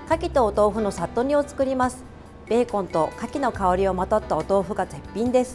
牡蠣とお豆腐のさっと煮を作ります。ベーコンと牡蠣の香りをまとったお豆腐が絶品です。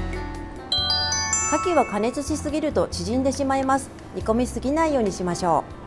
牡蠣は加熱しすぎると縮んでしまいます。煮込みすぎないようにしましょう。